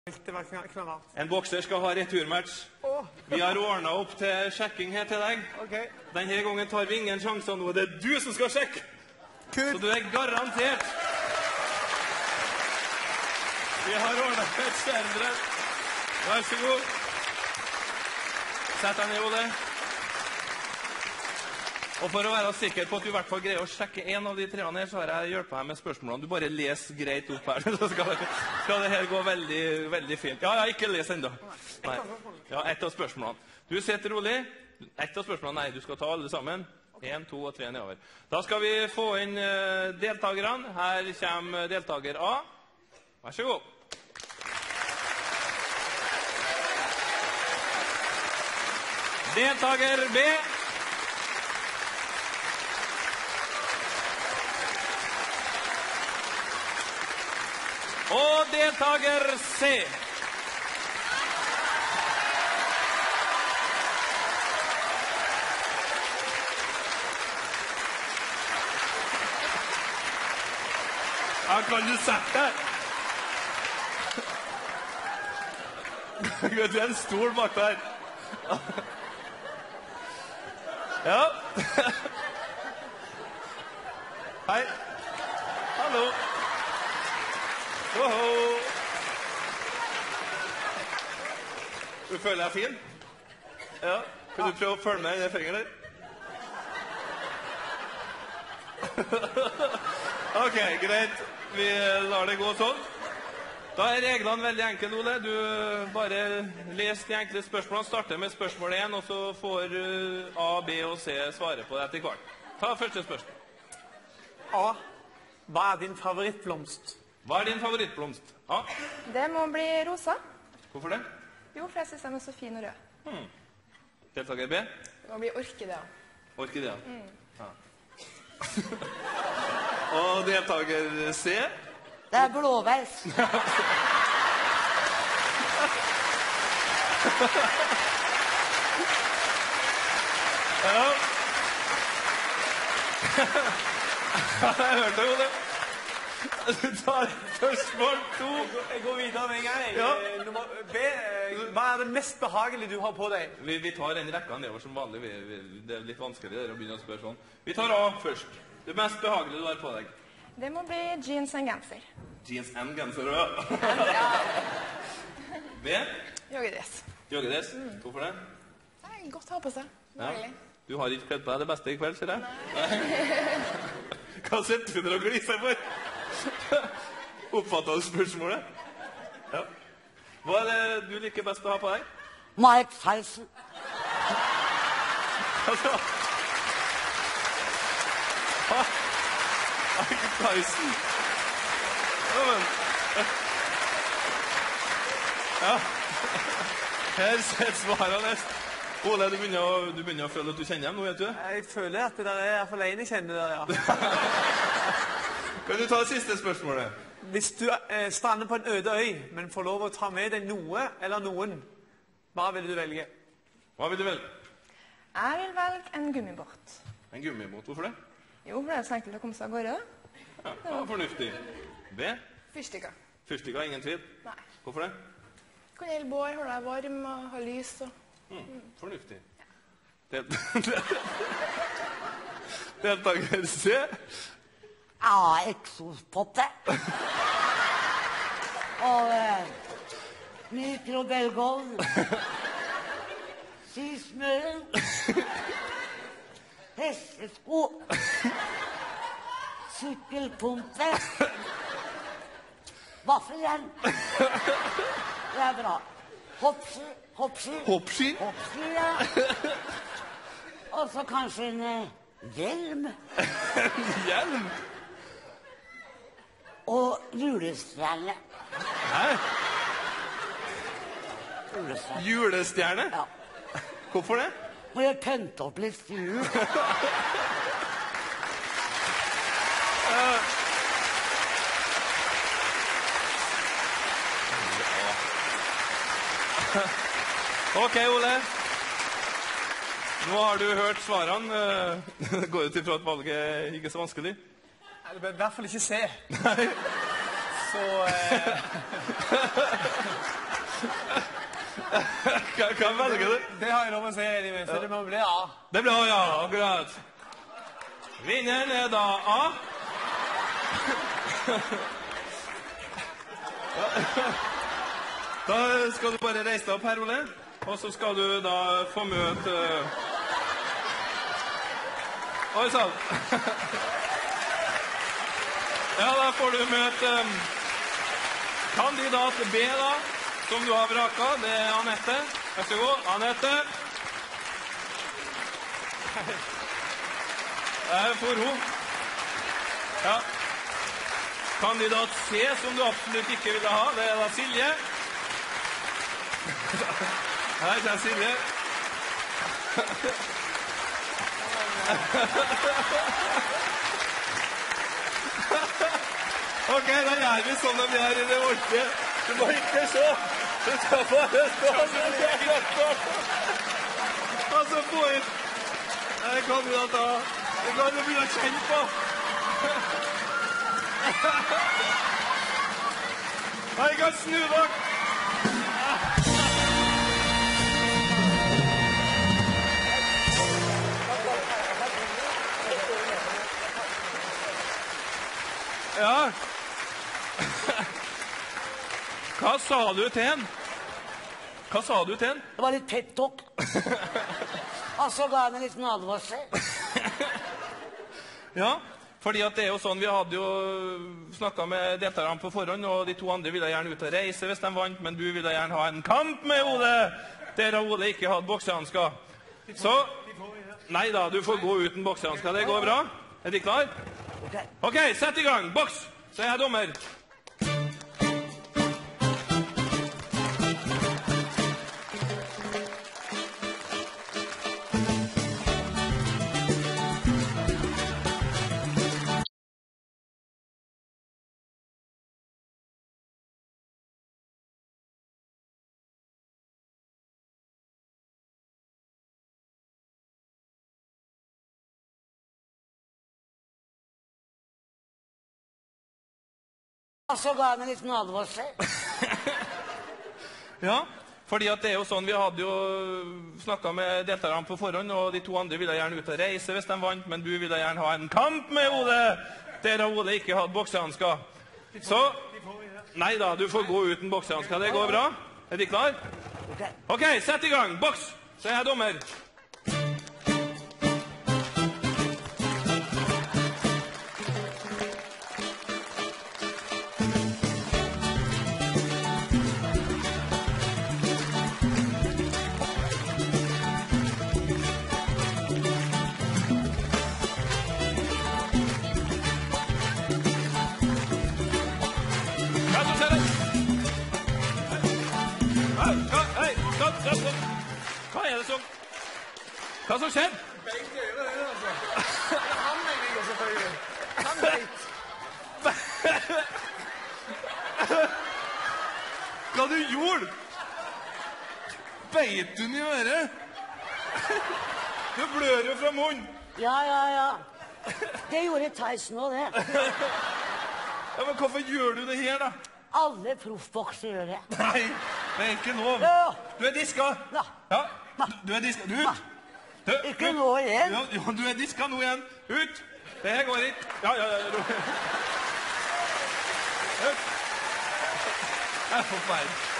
En bokser skal ha returmatch. Vi har ordnet opp til sjekking her til deg. Denne gangen tar vi ingen sjanser nå. Det er du som skal sjekke. Så du er garantert. Vi har ordnet et skjermbrett. Vær så god. Sett deg ned, Ole. Og for å være sikker på at du i hvert fall greier å sjekke en av de treene her, så har jeg hjulpet deg med spørsmålene. Du bare les greit opp her, så skal det her gå veldig, veldig fint. Ja, ikke les enda. Nei. Ja, ett av spørsmålene. Du sitter rolig. Ett av spørsmålene, nei, du skal ta alle sammen. 1, 2 og 3 nedover. Da skal vi få inn deltakerne. Her kommer deltaker A. Vær så god. Deltaker B. Og deltaker C. Ja, kan du sette deg? Det er en stol bak der. Ja. Hei. Hallo. Oho. Du føler deg fin? Ja. Kan du prøve å følge med i det fingeren der? Ok, greit. Vi lar det gå sånn. Da er reglene veldig enkle, Ole. Du bare les de enkle spørsmålene, starter med spørsmål 1, og så får A, B og C svare på det etter hvert. Ta første spørsmål. A. Hva er din favorittblomst? Hva er din favorittblomst? A? Det må bli rosa. Hvorfor det? Jo, for jeg synes de er så fin og rød. Deltaker B? Det må bli orkidea. Orkidea? Ja. Og deltaker C? Det er blåveis. Ja. Jeg hørte jo det. Du tar spørsmål 2. Jeg går videre med en gang. Ja. Nummer B. Hva er det mest behagelige du har på deg? Vi tar en rekke nedover som vanlig. Det er litt vanskelig å begynne å spørre sånn. Vi tar A først. Det mest behagelige du har på deg. Det må bli jeans og genser. Jeans and genser, Ja. B? Joggedress. Joggedress? Hvorfor det? Det er godt å ha på seg. Ja. Du har ikke kledd på deg det beste i kveld, ser jeg. Hva sitter du der og gliser for? Oppfattet du spørsmålet? Ja. Hva er det du liker best å ha på deg? Mike Tyson. Altså... Mike Tyson. Ja, men... Ja. Her sitter svarene. Ole, du begynner å føle at du kjenner dem nå, vet du? Jeg føler at det der er i hvert fall en jeg kjenner der, ja. Kan du ta siste spørsmålet? Hvis du strander på en øde øy, men får lov å ta med deg noe eller noen, hva vil du velge? Hva vil du velge? Jeg vil velge en gummibåt. En gummibåt, hvorfor det? Jo, for det er så enkelt å komme seg av gårde. Ja, det var fornuftig. B? Fyrstikker. Fyrstikker, ingen tvil. Nei. Hvorfor det? Kan gjelde bål, holde deg varm og ha lys og... Fornuftig. Deltaker C? Ja, eksospotte. Og mikrobølgeovn. Sysmøren. Hestesko. Sykkelpumpe. Vaffeljern. Det er bra. Hoppski. Hoppski? Hoppski, ja. Og så kanskje en hjelm. Hjelm? Og julestjerne. Hæ? Julestjerne. Julestjerne? Ja. Hvorfor det? Må jeg pønte opp litt til jul? Ok, Ole. Nå har du hørt svarene. Går ut ifra at valget ikke er så vanskelig? Nei, det bør i hvert fall ikke se. Nei. Så... Hva velger du? Det har jeg lov å si enig med, så det må bli A. Det blir A, ja, akkurat. Vinneren er da A. Da skal du bare reise deg opp her, Ole. Og så skal du da få møte... Oi, sann. Ja, da får du møte kandidat B, da, som du har vraket. Det er Anette. Vær så god, Anette. Der får hun. Ja. Kandidat C, som du absolutt ikke ville ha, det er da Silje. Her er Silje. Ok, da gjør vi sånn at vi er i det ordentlige. Du må ikke se. Du skal bare stå. Og så få inn. Her kan vi da ta. Det kan du begynne å kjenne på. Jeg kan snu dere. Ja. Hva sa du til henne? Hva sa du til henne? Det var litt pep talk. Og så ga han en liten advarsel. Ja, fordi at det er jo sånn, vi hadde jo snakket med deltakerne på forhånd, og de to andre ville gjerne ut og reise hvis de vant, men du ville gjerne ha en kamp med Ole, der Ole ikke hadde boksehansker. Så, nei da, du får gå uten boksehansker, det går bra. Er de klar? Ok, sett i gang, boks! Så er jeg dommer. Og så ga han en liten advarsel. Ja, fordi at det er jo sånn, vi hadde jo snakket med deltakerne på forhånd, og de to andre ville gjerne ut og reise hvis de vant, men du ville gjerne ha en kamp med Ole, der Ole ikke hadde boksehansker. Så, nei da, du får gå uten boksehansker, det går bra. Er de klar? Ok, sett i gang, boks! Så er jeg dommer. Hva er det som... Hva som skjer? Beit i øret, det, altså. Han mener jeg selvfølgelig. Han beit. Hva du gjorde? Beit du den i øret? Du blør jo fra munnen. Ja. Det gjorde Tyson også, det. Ja, men hvorfor gjør du det her, da? Alle proffbokser gjør det. Nei, det er ikke lov. Ja. Du er diska. Ja. Du er diska. Du ut. Ikke nå igjen. Jo, du er diska nå igjen. Ut. Det her går ikke. Ja. Ut. Det er forferdelig.